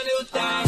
new thing.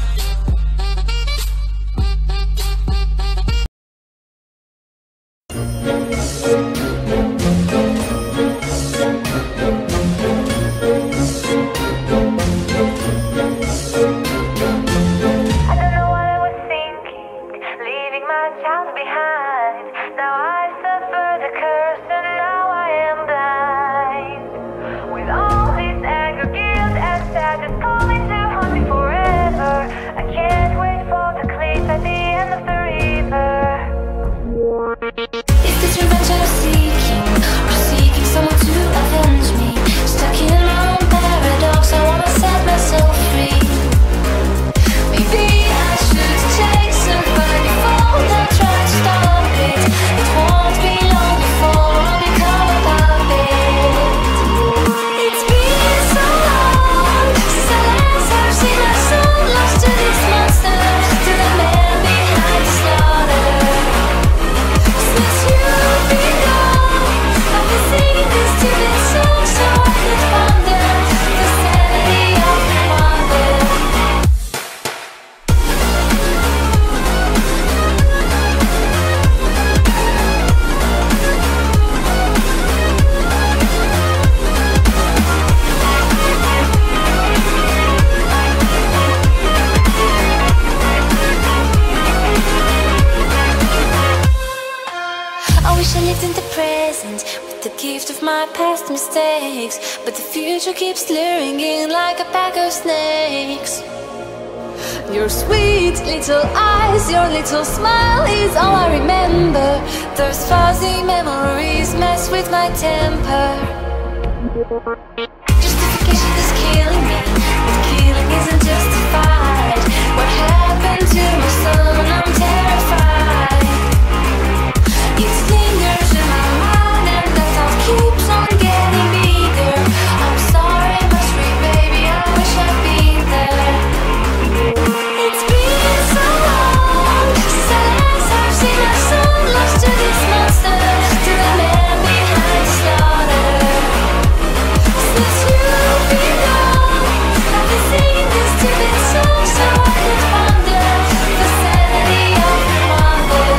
Mistakes, but the future keeps luring in like a pack of snakes. Your sweet little eyes, your little smile is all I remember. Those fuzzy memories mess with my temper. Justification is killing me, but killing isn't justified. What happened to my son? I'm terrified. It lingers in my mind and the thought keeps on getting bigger. I'm sorry, must be, baby, I wish I'd been there. It's been so long since I last have seen our son, lost to this monster, to the man behind the slaughter. Since you've been gone, I've been singing this stupid song, so I could wonder the sanity of the wonder.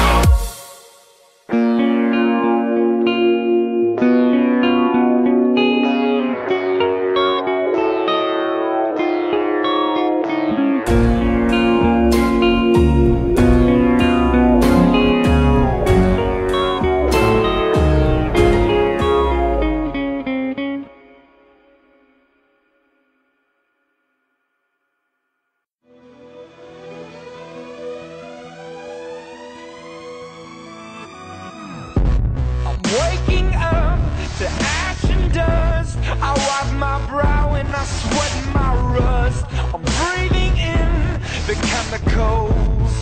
Waking up to ash and dust, I wipe my brow and I sweat my rust. I'm breathing in the chemicals.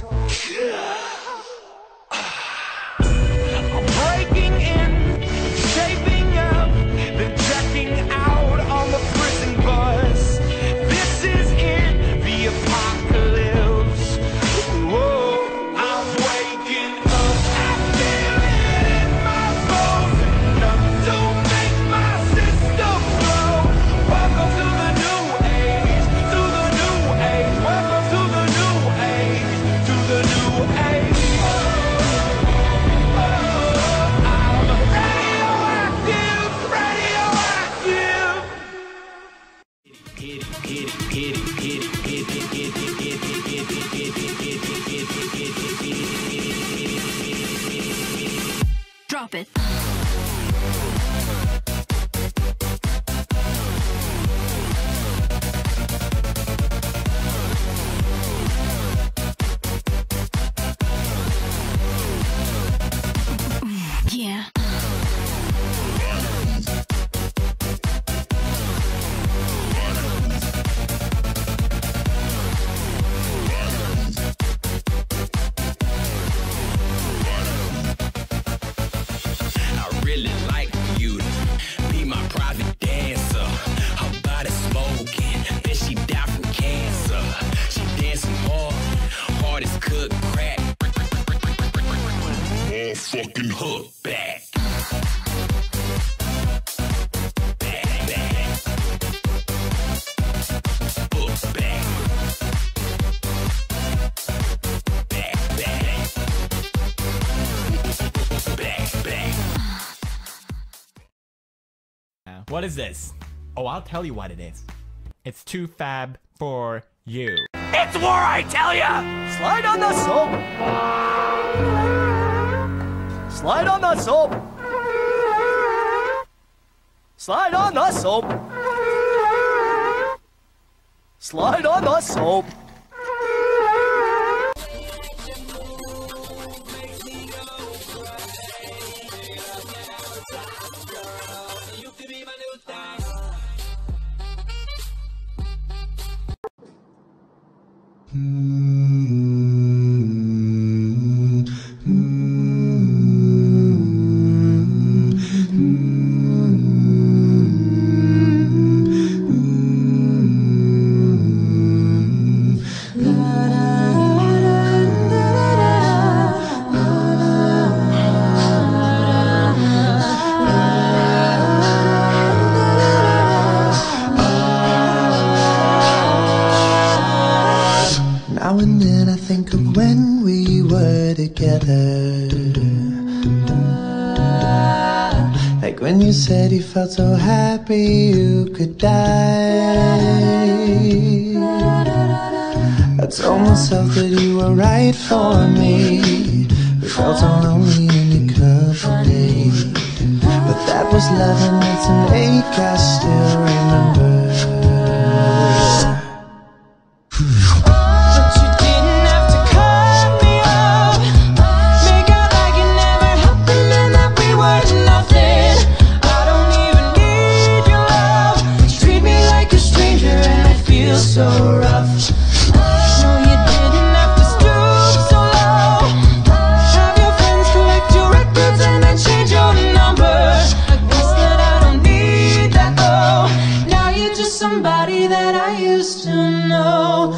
I'm breaking in, shaping up, then checking out on the prison bus. This is it, the apocalypse. Whoa, I'm waking up, I feel it in my bones, enough to make my system blow. Welcome to the new age, to the new age. Welcome to the new age, to the new age. I'm radioactive, radioactive. Drop it. Yeah. I really like you to be my private dancer. Her body smoking, then she died from cancer. She dancing hard as cooked crack. All fucking hook back. Back, back. Hook back. What is this? Oh, I'll tell you what it is. It's too fab for you. It's war, I tell ya! Slide on the soap. Slide on the soap. Slide on the soap. Slide on the soap. Now and then I think of when we were together, like when you said you felt so happy you could die. I told myself that you were right for me, but felt so lonely in your company. But that was love and it's an ache I still remember. So rough. No, you didn't have to stoop so low. Have your friends collect your records and then change your number. I guess that I don't need that though. Now you're just somebody that I used to know.